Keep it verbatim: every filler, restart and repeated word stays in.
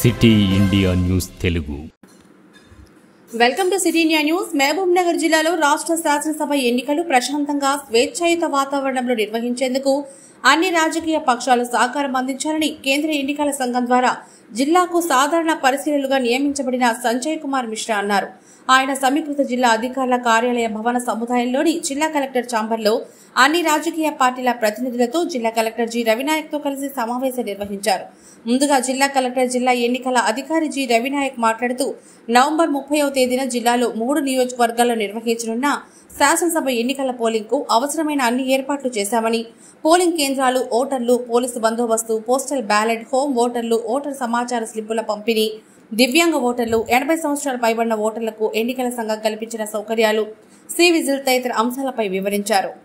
City India news Telugu. Welcome to city India news. Mahabubnagar జిల్లాలో రాష్ట్ర శాసనసభ ఎన్నికలు ప్రశాంతంగా స్వేచ్ఛాయుత వాతావరణంలో నిర్వహించేందుకు అన్ని రాజకీయ పక్షాలు సహకారం అందించాలని కేంద్ర ఎన్నికల సంఘం ద్వారా జిల్లాకు సాధారణ పరిశీలకులుగా నియమించబడిన సంజయ్ కుమార్ మిశ్రా అన్నారు. ఆయన సమీకృత జిల్లా అధికారుల కార్యాలయ భవన సముదాయంలోని జిల్లా కలెక్టర్ ఛాంబర్లో అన్ని రాజకీయ పార్టీల ప్రతినిధులతో జిల్లా కలెక్టర్ జి రవినాయక్ తో కలిసి సమావేశం నిర్వహించారు. ముందుగా జిల్లా కలెక్టర్ జిల్లా ఎన్నికల అధికారి జి రవినాయక్ మాట్లాడుతూ నవంబర్ ముప్పైవ తేదీన జిల్లాలో మూడు నియోజకవర్గాల్లో నిర్వహించనున్న శాసనసభ ఎన్నికల పోలింగ్ కు అవసరమైన అన్ని ఏర్పాట్లు చేశామని, పోలింగ్ కేంద్రాలు, ఓటర్లు, పోలీసు బందోబస్తు, పోస్టల్ బ్యాలెట్, హోం ఓటర్లు, ఓటర్ సమాచార స్లిప్పుల పంపిణీ, దివ్యాంగ ఓటర్లు, ఎనభై సంవత్సరాలు పైబడిన ఓటర్లకు ఎన్నికల సంఘం కల్పించిన సౌకర్యాలు, సి విజిల్ తదితర అంశాలపై వివరించారు.